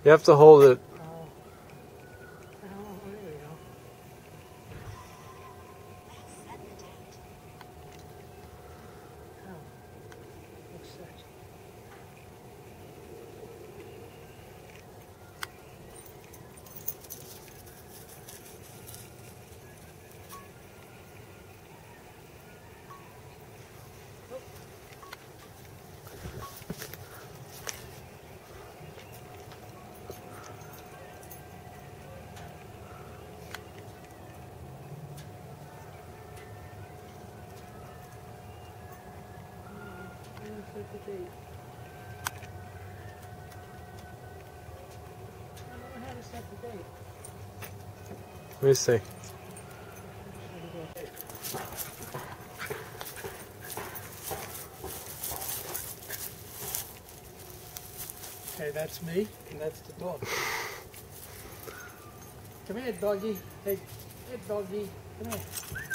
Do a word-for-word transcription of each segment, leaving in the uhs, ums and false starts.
You have to hold it. Oh. Oh, there we go. Oh. Looks set. Set the date. I don't know how to set the date. Let me see. Okay, that's me, and that's the dog. Come here, doggy. Hey, hey, doggy. Come here.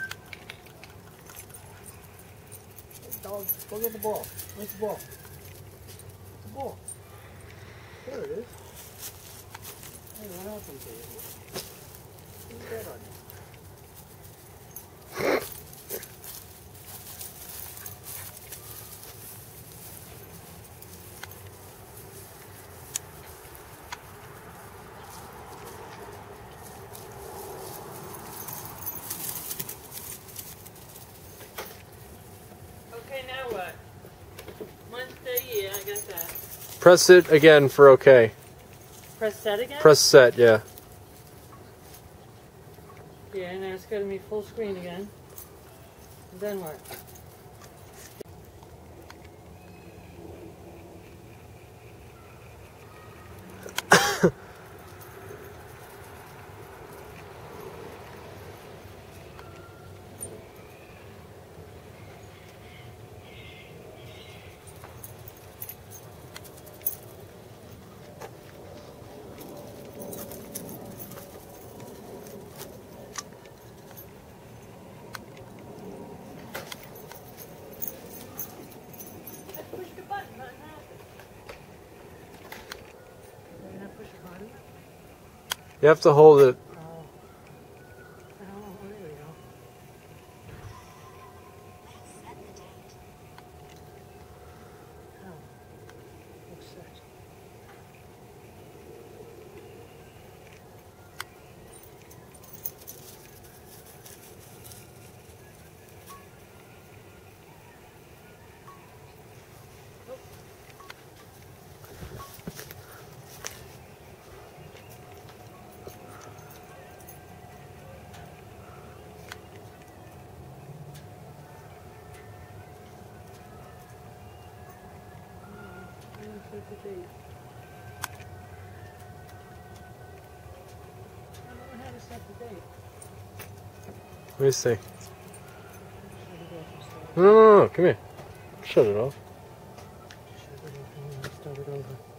Hey, dog. Go get the ball. Where's the ball? The ball. There it is. Hey, what happened to you? Who's that on you? Okay, now what? Month, day, yeah, I got that. Press it again for okay. Press set again? Press set, yeah. Yeah, now it's going to be full screen again. And then what? Push the button, nothing happened. Did I push it harder? You have to hold it. Oh. Oh, there we go. Oh. Looks set. Set the date. I don't know how to set the date. Let me see. Shut it off and start. No, no, no, no. Come here. Shut it off. Shut it off and start it over.